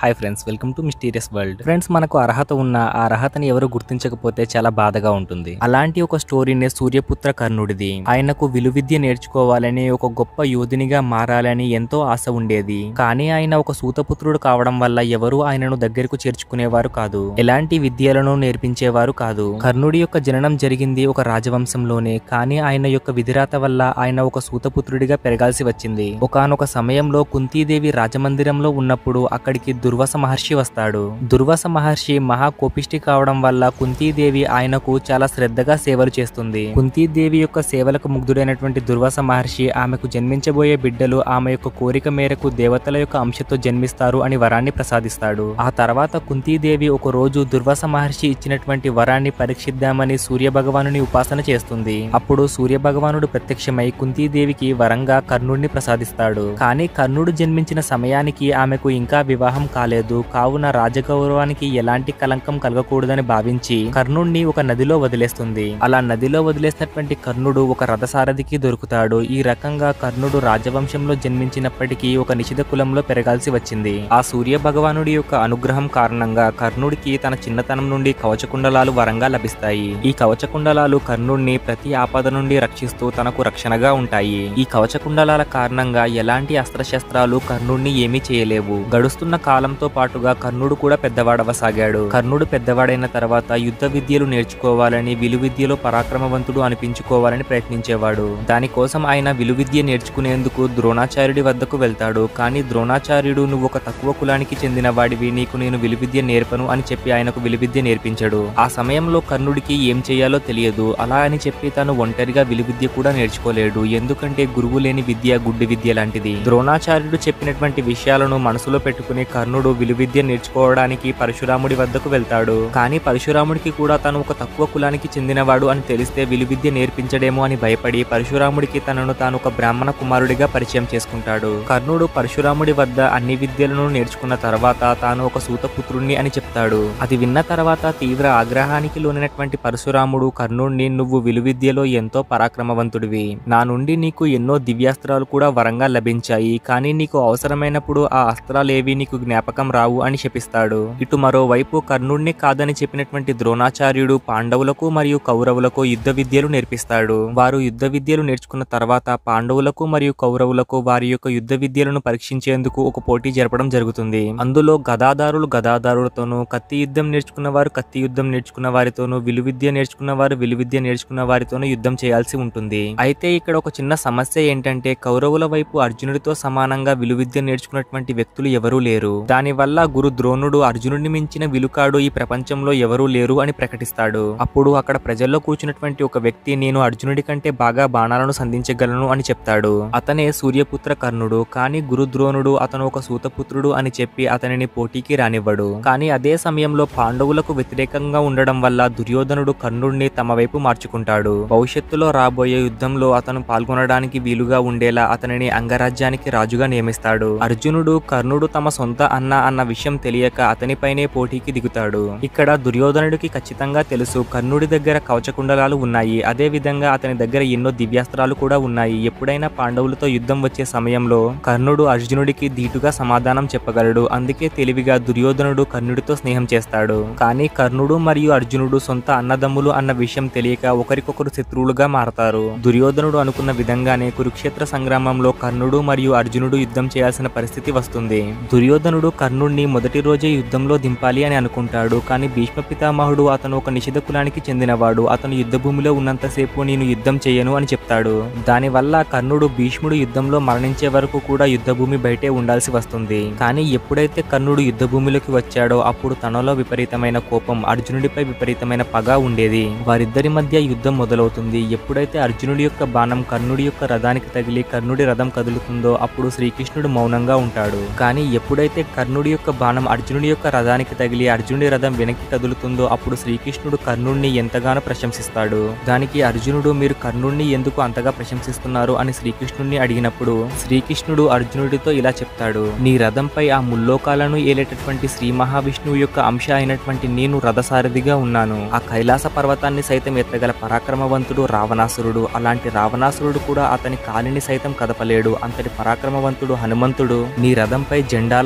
Hi friends, welcome to mysterious world. Friends, మనకు అర్హత ఉన్న ఆ అర్హతని ఎవరు గుర్తించకపోతే చాలా బాధగా ఉంటుంది. అలాంటి ఒక స్టోరీనే సూర్యపుత్ర కర్ణుడిది. ఆయనకు విలువిద్య నేర్చుకోవాలని, ఒక గొప్ప యోధునిగా మారాలని ఎంతో ఆశ ఉండేది. కానీ ఆయన ఒక సూతపుత్రుడు కావడం వల్ల ఎవరూ ఆయనను దగ్గరకు చేర్చుకునేవారు కాదు. ఎలాంటి విద్యలను నేర్పించేవారు కాదు. కర్ణుడి యొక్క జననం జరిగింది ఒక రాజవంశంలోనే. కానీ ఆయన యొక్క విధిరాత వల్ల ఆయన ఒక సూతపుత్రుడిగా పెరగాల్సి వచ్చింది. ఒకానొక సమయంలో కుంతీదేవి రాజమందిరంలో ఉన్నప్పుడు అక్కడికి దుర్వాస మహర్షి వస్తాడు. దుర్వాస మహర్షి మహా కోపిష్టి కావడం వల్ల కుంతీదేవి ఆయనకు చాలా శ్రద్ధగా సేవలు చేస్తుంది. కుంతీదేవి యొక్క సేవలకు ముగ్ధుడైనటువంటి దుర్వాస మహర్షి ఆమెకు జన్మించబోయే బిడ్డలు ఆమె యొక్క కోరిక మేరకు దేవతల యొక్క అంశతో జన్మిస్తారు అని వరాన్ని ప్రసాదిస్తాడు. ఆ తర్వాత కుంతీదేవి ఒక రోజు దుర్వాస మహర్షి ఇచ్చినటువంటి వరాన్ని పరీక్షిద్దామని సూర్య భగవానుని ఉపాసన చేస్తుంది. అప్పుడు సూర్య భగవానుడు ప్రత్యక్షమై కుంతీదేవికి వరంగా కర్ణుడిని ప్రసాదిస్తాడు. కానీ కర్ణుడు జన్మించిన సమయానికి ఆమెకు ఇంకా వివాహం కాలేదు. కావున రాజగౌరవానికి ఎలాంటి కలంకం కలగకూడదని భావించి కర్ణుడిని ఒక నదిలో వదిలేస్తుంది. అలా నదిలో వదిలేసినటువంటి కర్ణుడు ఒక రథసారథికి దొరుకుతాడు. ఈ రకంగా కర్ణుడు రాజవంశంలో జన్మించినప్పటికీ ఒక నిషిధ కులంలో పెరగాల్సి వచ్చింది. ఆ సూర్య భగవానుడి యొక్క అనుగ్రహం కారణంగా కర్ణుడికి తన చిన్నతనం నుండి కవచకుండలాలు వరంగా లభిస్తాయి. ఈ కవచకుండలాలు కర్ణుడిని ప్రతి ఆపద నుండి రక్షిస్తూ తనకు రక్షణగా ఉంటాయి. ఈ కవచకుండలాల కారణంగా ఎలాంటి అస్త్రశస్త్రాలు కర్ణుడిని ఏమీ చేయలేవు. గడుస్తున్న కాలంతో పాటుగా కర్ణుడు కూడా పెద్దవాడవసాగాడు. కర్ణుడు పెద్దవాడైన తర్వాత యుద్ధ విద్యలు నేర్చుకోవాలని, విలువిద్యలో పరాక్రమవంతుడు అనిపించుకోవాలని ప్రయత్నించేవాడు. దానికోసం ఆయన విలువిద్య నేర్చుకునేందుకు ద్రోణాచార్యుడి వద్దకు వెళ్తాడు. కానీ ద్రోణాచార్యుడు, నువ్వు ఒక తక్కువ కులానికి చెందిన వాడివి, నీకు నేను విలువిద్య నేర్పను అని చెప్పి ఆయనకు విలువిద్య నేర్పించాడు. ఆ సమయంలో కర్ణుడికి ఏం చేయాలో తెలియదు. అలా అని చెప్పి తాను ఒంటరిగా విలువిద్య కూడా నేర్చుకోలేడు. ఎందుకంటే గురువు లేని విద్య గుడ్డి విద్య లాంటిది. ద్రోణాచార్యుడు చెప్పినటువంటి విషయాలను మనసులో పెట్టుకుని కర్ణుడు విలువిద్య నేర్చుకోవడానికి పరశురాముడి వద్దకు వెళ్తాడు. కానీ పరశురాముడికి కూడా తను ఒక తక్కువ కులానికి చెందినవాడు అని తెలిస్తే విలువిద్య నేర్పించడేమో అని భయపడి పరశురాముడికి తనను తాను ఒక బ్రాహ్మణ కుమారుడిగా పరిచయం చేసుకుంటాడు. కర్ణుడు పరశురాముడి వద్ద అన్ని విద్యలను నేర్చుకున్న తర్వాత తాను ఒక సూతపుత్రుణ్ణి అని చెప్తాడు. అది విన్న తర్వాత తీవ్ర ఆగ్రహానికి లోనైనటువంటి పరశురాముడు కర్ణుడిని, నువ్వు విలువిద్యలో ఎంతో పరాక్రమవంతుడివి, నా నుండి నీకు ఎన్నో దివ్యాస్త్రాలు కూడా వరంగా లభించాయి. కానీ నీకు అవసరమైనప్పుడు ఆ అస్త్రాలేవి నీకు జ్ఞాపకం రావు అని శపిస్తాడు. ఇటు మరోవైపు కర్ణుడిని కాదని చెప్పినటువంటి ద్రోణాచార్యుడు పాండవులకు మరియు కౌరవులకు యుద్ధ విద్యలు నేర్పిస్తాడు. వారు యుద్ధ విద్యలు నేర్చుకున్న తర్వాత పాండవులకు మరియు కౌరవులకు వారి యొక్క యుద్ధ విద్యలను పరీక్షించేందుకు ఒక పోటీ జరపడం జరుగుతుంది. అందులో గదాదారులు గదాదారులతోనూ, కత్తి యుద్ధం నేర్చుకున్న వారు కత్తి యుద్ధం నేర్చుకున్న వారితోనూ, విలువిద్య నేర్చుకున్న వారు విలువిద్య నేర్చుకున్న వారితోనూ యుద్ధం చేయాల్సి ఉంటుంది. అయితే ఇక్కడ ఒక చిన్న సమస్య ఏంటంటే కౌరవుల వైపు అర్జునుడితో సమానంగా విలువిద్య నేర్చుకున్నటువంటి వ్యక్తులు ఎవరూ లేరు. దానివల్ల గురు ద్రోణుడు అర్జునుడిని మించిన విలుకాడు ఈ ప్రపంచంలో ఎవరూ లేరు అని ప్రకటిస్తాడు. అప్పుడు అక్కడ ప్రజల్లో కూర్చున్నటువంటి ఒక వ్యక్తి, నేను అర్జునుడి కంటే బాగా బాణాలను సంధించగలను అని చెప్తాడు. అతనే సూర్యపుత్ర కర్ణుడు. కానీ గురు ద్రోణుడు అతను ఒక సూతపుత్రుడు అని చెప్పి అతనిని పోటీకి రానివ్వడు. కానీ అదే సమయంలో పాండవులకు వ్యతిరేకంగా ఉండడం వల్ల దుర్యోధనుడు కర్ణుడిని తమ వైపు మార్చుకుంటాడు. భవిష్యత్తులో రాబోయే యుద్ధంలో అతను పాల్గొనడానికి వీలుగా ఉండేలా అతనిని అంగరాజ్యానికి రాజుగా నియమిస్తాడు. అర్జునుడు, కర్ణుడు తమ సొంత అన్న విషయం తెలియక అతనిపైనే పోటీకి దిగుతాడు. ఇక్కడ దుర్యోధనుడికి ఖచ్చితంగా తెలుసు కర్ణుడి దగ్గర కవచకుండలాలు ఉన్నాయి. అదే విధంగా అతని దగ్గర ఎన్నో దివ్యాస్త్రాలు కూడా ఉన్నాయి. ఎప్పుడైనా పాండవులతో యుద్ధం వచ్చే సమయంలో కర్ణుడు అర్జునుడికి ధీటుగా సమాధానం చెప్పగలడు. అందుకే తెలివిగా దుర్యోధనుడు కర్ణుడితో స్నేహం చేస్తాడు. కానీ కర్ణుడు మరియు అర్జునుడు సొంత అన్నదమ్ములు అన్న విషయం తెలియక ఒకరికొకరు శత్రువులుగా మారతారు. దుర్యోధనుడు అనుకున్న విధంగానే కురుక్షేత్ర సంగ్రామంలో కర్ణుడు మరియు అర్జునుడు యుద్ధం చేయాల్సిన పరిస్థితి వస్తుంది. దుర్యోధనుడు కర్ణుడిని మొదటి రోజే యుద్ధంలో దింపాలి అని అనుకుంటాడు. కానీ భీష్మ పితామహుడు అతను ఒక నిషిధ కులానికి చెందినవాడు, అతను యుద్ధ భూమిలో ఉన్నంతసేపు నేను యుద్ధం చేయను అని చెప్తాడు. దానివల్ల కర్ణుడు భీష్ముడు యుద్ధంలో మరణించే వరకు కూడా యుద్ధ భూమి బయటే ఉండాల్సి వస్తుంది. కానీ ఎప్పుడైతే కర్ణుడు యుద్ధ భూమిలోకి వచ్చాడో అప్పుడు తనలో విపరీతమైన కోపం, అర్జునుడిపై విపరీతమైన పగ ఉండేది. వారిద్దరి మధ్య యుద్ధం మొదలవుతుంది. ఎప్పుడైతే అర్జునుడి యొక్క బాణం కర్ణుడి యొక్క రథానికి తగిలి కర్ణుడి రథం కదులుతుందో అప్పుడు శ్రీకృష్ణుడు మౌనంగా ఉంటాడు. కానీ ఎప్పుడైతే కర్ణుడి యొక్క బాణం అర్జునుడి యొక్క రథానికి తగిలి అర్జునుడి రథం వెనక్కి కదులుతుందో అప్పుడు శ్రీకృష్ణుడు కర్ణుడిని ఎంతగానో ప్రశంసిస్తాడు. దానికి అర్జునుడు, మీరు కర్ణుడిని ఎందుకు అంతగా ప్రశంసిస్తున్నారు అని శ్రీకృష్ణుడిని అడిగినప్పుడు శ్రీకృష్ణుడు అర్జునుడితో ఇలా చెప్తాడు, నీ రథంపై ఆ ముల్లోకాలను ఏలేటటువంటి శ్రీ మహావిష్ణువు యొక్క అంశ అయినటువంటి నేను రథసారథిగా ఉన్నాను. ఆ కైలాస పర్వతాన్ని సైతం ఎత్తగల పరాక్రమవంతుడు రావణాసురుడు. అలాంటి రావణాసురుడు కూడా అతని కాలిని సైతం కదపలేడు. అంతటి పరాక్రమవంతుడు హనుమంతుడు నీ రథంపై జెండాలా ఎగురుతున్నాడు.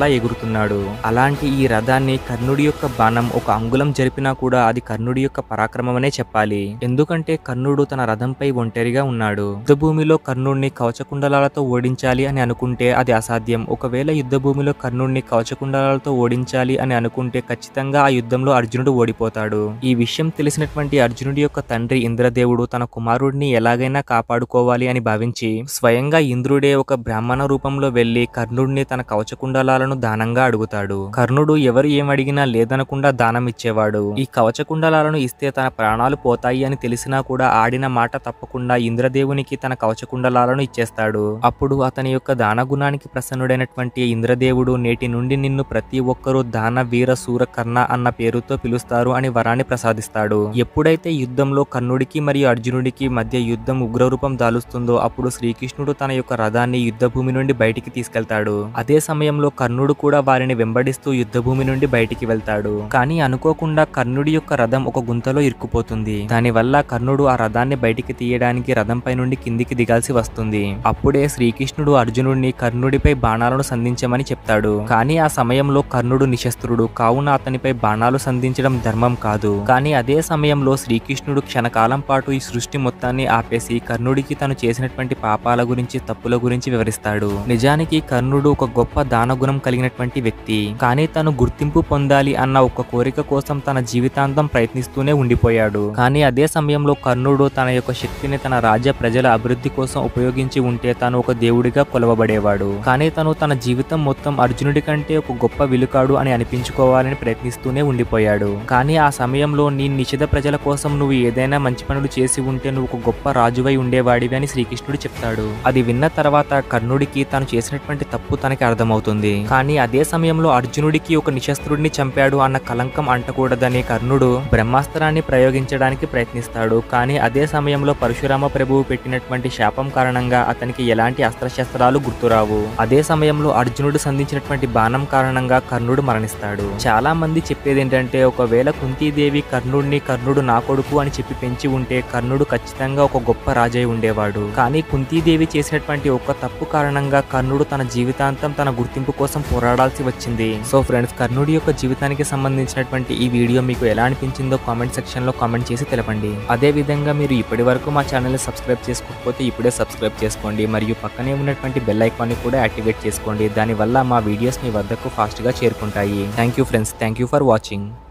చేస్తున్నాడు. అలాంటి ఈ రథాన్ని కర్ణుడి యొక్క బాణం ఒక అంగుళం జరిపినా కూడా అది కర్ణుడి యొక్క పరాక్రమమనే చెప్పాలి. ఎందుకంటే కర్ణుడు తన రథంపై ఒంటరిగా ఉన్నాడు. యుద్ధభూమిలో కర్ణుడిని కవచకుండలాలతో ఓడించాలి అని అనుకుంటే అది అసాధ్యం. ఒకవేళ యుద్ధభూమిలో కర్ణుడిని కవచకుండలాలతో ఓడించాలి అని అనుకుంటే ఖచ్చితంగా ఆ యుద్ధంలో అర్జునుడు ఓడిపోతాడు. ఈ విషయం తెలిసినటువంటి అర్జునుడి యొక్క తండ్రి ఇంద్రదేవుడు తన కుమారుడిని ఎలాగైనా కాపాడుకోవాలి అని భావించి స్వయంగా ఇంద్రుడే ఒక బ్రాహ్మణ రూపంలో వెళ్లి కర్ణుడిని తన కవచకుండలాలను దానంగా అడుగుతాడు. కర్ణుడు ఎవరు ఏమడిగినా లేదనకుండా దానం ఇచ్చేవాడు. ఈ కవచకుండలాలను ఇస్తే తన ప్రాణాలు పోతాయి అని తెలిసినా కూడా ఆడిన మాట తప్పకుండా ఇంద్రదేవునికి తన కవచకుండలాలను ఇచ్చేస్తాడు. అప్పుడు అతని యొక్క దాన గుణానికి ప్రసన్నుడైనటువంటి ఇంద్రదేవుడు నేటి నుండి నిన్ను ప్రతి ఒక్కరూ దాన వీర సూర కర్ణ అన్న పేరుతో పిలుస్తారు అని వరాన్ని ప్రసాదిస్తాడు. ఎప్పుడైతే యుద్ధంలో కర్ణుడికి మరియు అర్జునుడికి మధ్య యుద్ధం ఉగ్రరూపం దాలుస్తుందో అప్పుడు శ్రీకృష్ణుడు తన యొక్క రథాన్ని యుద్ధభూమి నుండి బయటికి తీసుకెళ్తాడు. అదే సమయంలో కర్ణుడు కూడా వారిని వెంబడిస్తూ యుద్ధభూమి నుండి బయటికి వెళ్తాడు. కానీ అనుకోకుండా కర్ణుడి యొక్క రథం ఒక గుంతలో ఇరుక్కుపోతుంది. దానివల్ల కర్ణుడు ఆ రథాన్ని బయటికి తీయడానికి రథంపై నుండి కిందికి దిగాల్సి వస్తుంది. అప్పుడే శ్రీకృష్ణుడు అర్జునుడిని కర్ణుడిపై బాణాలను సంధించమని చెప్తాడు. కానీ ఆ సమయంలో కర్ణుడు నిశస్త్రుడు కావున అతనిపై బాణాలు సంధించడం ధర్మం కాదు. కానీ అదే సమయంలో శ్రీకృష్ణుడు క్షణకాలం పాటు ఈ సృష్టి మొత్తాన్ని ఆపేసి కర్ణుడికి తను చేసినటువంటి పాపాల గురించి తప్పుల గురించి వివరిస్తాడు. నిజానికి కర్ణుడు ఒక గొప్ప దానగుణం కలిగినటువంటి వ్యక్తి. కానీ తను గుర్తింపు పొందాలి అన్న ఒక కోరిక కోసం తన జీవితాంతం ప్రయత్నిస్తూనే ఉండిపోయాడు. కానీ అదే సమయంలో కర్ణుడు తన యొక్క శక్తిని తన రాజ్య ప్రజల అభివృద్ధి కోసం ఉపయోగించి ఉంటే తాను ఒక దేవుడిగా కొలవబడేవాడు. కానీ తను తన జీవితం మొత్తం అర్జునుడి కంటే ఒక గొప్ప విలుకాడు అని అనిపించుకోవాలని ప్రయత్నిస్తూనే ఉండిపోయాడు. కానీ ఆ సమయంలో నీ నిషిధ ప్రజల కోసం నువ్వు ఏదైనా మంచి పనులు చేసి ఉంటే నువ్వు ఒక గొప్ప రాజువై ఉండేవాడివి అని శ్రీకృష్ణుడు చెప్తాడు. అది విన్న తర్వాత కర్ణుడికి తాను చేసినటువంటి తప్పు తనకి అర్థమవుతుంది. కానీ అదే సమయంలో అర్జునుడికి ఒక నిశస్త్రుడిని చంపాడు అన్న కలంకం అంటకూడదని కర్ణుడు బ్రహ్మాస్త్రాన్ని ప్రయోగించడానికి ప్రయత్నిస్తాడు. కానీ అదే సమయంలో పరశురామ ప్రభువు పెట్టినటువంటి శాపం కారణంగా అతనికి ఎలాంటి అస్త్రశస్త్రాలు గుర్తురావు. అదే సమయంలో అర్జునుడు సంధించినటువంటి బాణం కారణంగా కర్ణుడు మరణిస్తాడు. చాలా మంది చెప్పేది ఏంటంటే ఒకవేళ కుంతీదేవి కర్ణుడు నా కొడుకు అని చెప్పి పెంచి ఉంటే కర్ణుడు ఖచ్చితంగా ఒక గొప్ప రాజై ఉండేవాడు. కానీ కుంతీదేవి చేసినటువంటి ఒక తప్పు కారణంగా కర్ణుడు తన జీవితాంతం తన గుర్తింపు కోసం పోరాడాల్సి వచ్చింది. సో ఫ్రెండ్స్, కర్ణుడి యొక్క జీవితానికి సంబంధించినటువంటి ఈ వీడియో మీకు ఎలా అనిపించిందో కామెంట్ సెక్షన్ లో కామెంట్ చేసి తెలపండి. అదే విధంగా మీరు ఇప్పటి వరకు మా ఛానల్ ని సబ్స్క్రైబ్ చేసుకోకపోతే ఇప్పుడే సబ్స్క్రైబ్ చేసుకోండి. మరియు పక్కనే ఉన్నటువంటి బెల్ ఐకాన్ ని కూడా యాక్టివేట్ చేసుకోండి. దానివల్ల మా వీడియోస్ మీ వద్దకు ఫాస్ట్ గా చేరుకుంటాయి. Thank you friends, thank you for watching.